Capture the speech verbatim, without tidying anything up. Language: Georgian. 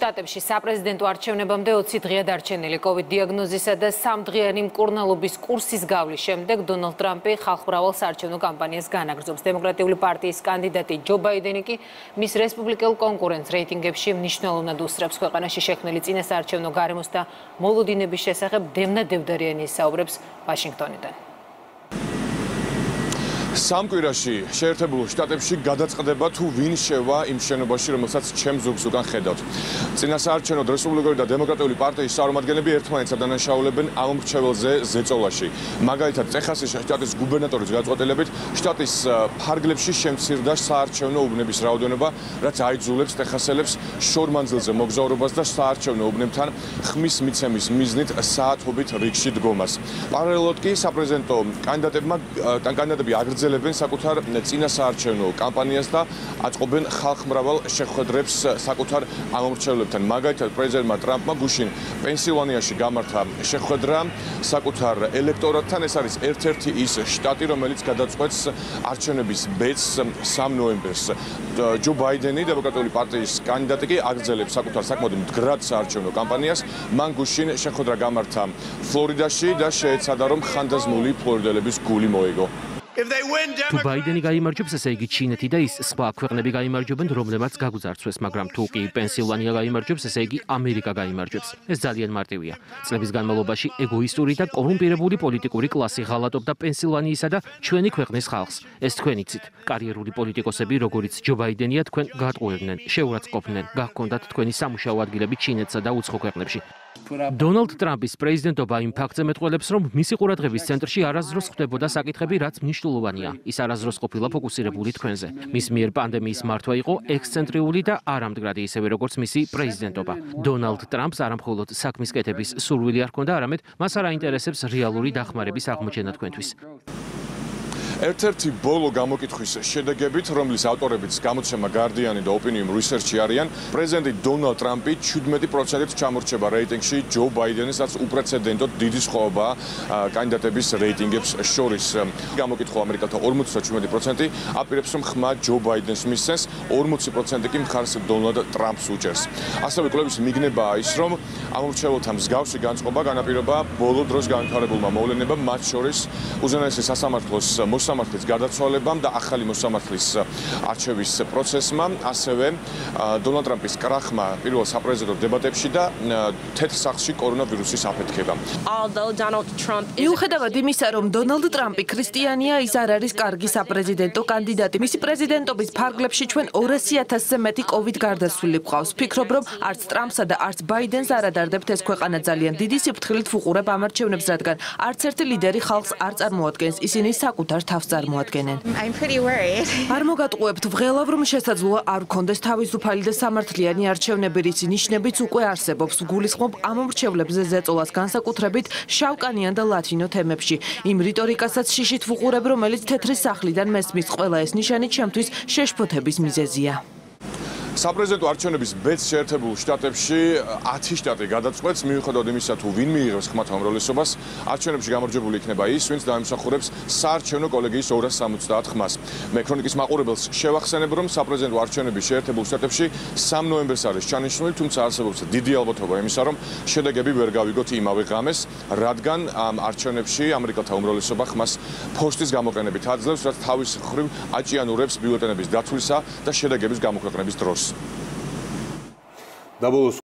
შტატებში საპრეზიდენტო არჩევნებამდე ოცი დღეა დარჩენილი კოვიდ დიაგნოზისა და სამდღიანი მკურნალობის კურსის გავლის შემდეგ დონალდ ტრამპი ხალხმრავალ საარჩევნო კამპანიას განაგრძობს. დემოკრატიული პარტიის კანდიდატი ჯო ბაიდენი კი მის რესპუბლიკელ კონკურენტს რეიტინგებში მნიშვნელოვნად უსწრებს. ქვეყანაში შექმნილი წინასაარჩევნო გარემოს და მოლოდინების შესახებ დევნა დევდარიანი ისაუბრებს ვაშინგტონიდან. სამ კვირაში შეერთებულ შტატებში გადაწყდება თუ ვინ შევა იმ შენობაში, რომელსაც ჩემს ზოგს უკან ხედავთ. წინასაარჩევნო რესპუბლიკური და დემოკრატიული პარტიის წარმომადგენლები ერთმანეთს ადანაშაულებენ ამომრჩეველზე ზეწოლაში. მაგალითად, ტეხასის შტატის გუბერნატორის გადაწყვეტილებით შტატის ფარგლებში შემცირდა საარჩევნო უბნების რაოდენობა, რაც აიძულებს ტეხასელებს შორმანძილზე მოგზაურობას და საარჩევნო უბნებთან ხმის მიცემის მიზნით საათობით რიგში დგომას. პარალელურად კი საპრეზიდენტო კანდიდატებმა კანდიდატები აგრძელებენ საკუთარ წინასაარჩევნო კამპანიას და აწყობენ ხალხმრავალ შეხვედრებს საკუთარ ამომრჩეველებთან. მაგალითად, პრეზიდენტმა ტრამპმა გუშინ პენსილვანიაში გამართა შეხვედრა საკუთარ ელექტორატთან. ეს არის ერთ-ერთი ის შტატი, რომელიც გადაწყვეტს არჩევნების ბედს სამ ნოემბერს. ჯო ბაიდენი, დემოკრატიული პარტიის კანდიდატი კი აგრძელებს საკუთარ საკმაოდ მდგრად საარჩევნო კამპანიას. მან გუშინ შეხვედრა გამართა ფლორიდაში და შეეცადა, რომ ხანდაზმული ფლორიდელების გული მოეგო. თუ ბაიდენი გაიმარჯვებს, ესე იგი ჩინეთი და ის სხვა ქვეყნები გაიმარჯვებენ, რომლებმაც გაგვძარცვეს, მაგრამ თუ კი პენსილვანია გაიმარჯვებს, ესე იგი ამერიკა გაიმარჯვებს. ეს ძალიან მარტივია. წლების განმავლობაში ეგოისტური და კორუმპირებული პოლიტიკური კლასი ღალატობდა პენსილვანიისა და ჩვენი ქვეყნის ხალხს. ეს თქვენ იცით. კარიერული პოლიტიკოსები, როგორიც ჯო ბაიდენია, თქვენ გაატყუებდნენ, შეურაცხყოფდნენ, გაგქონდათ თქვენი სამუშაო ადგილები ჩინეთსა და უცხო ქვეყნებში. დონალდ ტრამპის პრეზიდენტობა იმ ფაქტზე მეტყველებს, რომ მისი ყურადღების ცენტრში არასდროს ხდებოდა საკითხები, რაც მნიშვნელოვანია. ის არასდროს ყოფილა ფოკუსირებული თქვენზე. მის მიერ პანდემიის მართვა იყო ექსცენტრიული და არამდგრადი, ისევე როგორც მისი პრეზიდენტობა. დონალდ ტრამპს არამხოლოდ საქმის კეთების სურვილი არ ჰქონდა, არამედ მას არ აინტერესებს რეალური დახმარების აღმოჩენა თქვენთვის. ერთ-ერთი ბოლო გამოკითხვის შედეგებით, რომლის ავტორებიც გამოცემა Guardian და Opinion Research-ი არიან, პრეზიდენტი დონალდ ტრამპი შვიდმეტი პროცენტით ჩამორჩება რეიტინგში ჯო ბაიდენის, რაც უპრეცედენტოდ დიდი სხვაობა კანდიდატების რეიტინგებს შორის. გამოკითხვა ამერიკელთა ორმოცი და შვიდმეტი პროცენტი აპირებს, რომ ხმა ჯო ბაიდენს მისცეს, ორმოცი პროცენტი კი მხარს დონალდ ტრამპს უჭერს. ასევე კვლევის მიგნებაა ის, რომ ამომრჩეველთა მსგავსი განწყობა განაპირობა ბოლო დროს განვითარებულმა მოვლენებამ, მათ შორის უზენაესი სასამართლოს მოსამართლის გარდაცვალებამ და ახალი მოსამართლის არჩევის პროცესმა, ასევე დონალდ ტრამპის კრახმა პირველ საპრეზიდენტო დებატებში და თეთრ სახლში კორონავირუსის აფეთქებამ. მიუხედავად იმისა, რომ დონალდ ტრამპი ქრისტიანია, ის არ არის კარგი საპრეზიდენტო კანდიდატი. მისი პრეზიდენტობის ფარგლებში ჩვენ ორასი ათასზე მეტი კოვიდ გარდაცვლილი გვყავს. ვფიქრობ, რომ არც ტრამპსა და არც ბაიდენს არ ადარდებთ ეს ქვეყანა ძალიან დიდი სიფრთხილით ვუყურებ ამ არჩევნებს, რადგან არც ერთი ლიდერი ხალხს არ წარმოადგენს. ისინი საკუთარ თავს წარმოადგენენ. არ მოგატყუებთ, ვღელავ, რომ შესაძლოა არ გქონდეს თავისუფალი და სამართლიანი არჩევნები, რის ნიშნებიც უკვე არსებობს. გულისხმობ ამომრჩევლებზე ზეწოლას განსაკუთრებით შავკანიან და ლათინო თემებში. იმ რიტორიკასაც შიშით ვუყურებ, რომელიც თეთრი სახლიდან მესმის. ყველა ეს ნიშანი ჩემთვის შეშფოთების მიზეზია. საპრეზიდენტო არჩევნების ბედს შეერთებულ შტატებში ათი შტატი გადაწყვეტს, მიუხედავად იმისა, თუ ვინ მიიღებს ხმათა უმრავლესობას, არჩევნებში გამარჯვებული იქნება ის, ვინც დაიმსახურებს საარჩევნო კოლეგიის ორას სამოცდაათ ხმას. მე ქრონიკის მაყურებელს შევახსენებ, რომ საპრეზიდენტო არჩევნები შეერთებულ შტატებში სამ ნოემბერს არის ჩანიშნული, თუმცა არსებობს დიდი ალბათობა იმისა, რომ შედეგები ვერ გავიგოთ იმავე ღამეს, რადგან ამ არჩევნებში ამერიკელთა უმრავლესობა ხმას ფოსტის გამოყენებით აძლევს, რაც თავის მხრივ აჭიანურებს ბიულეტენების დათვლისა და შედეგების გამოქვეყნების დროს. Double